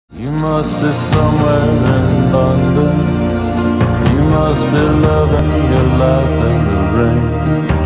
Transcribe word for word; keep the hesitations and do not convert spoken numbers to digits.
You must be somewhere in London. You must be loving your life in the rain.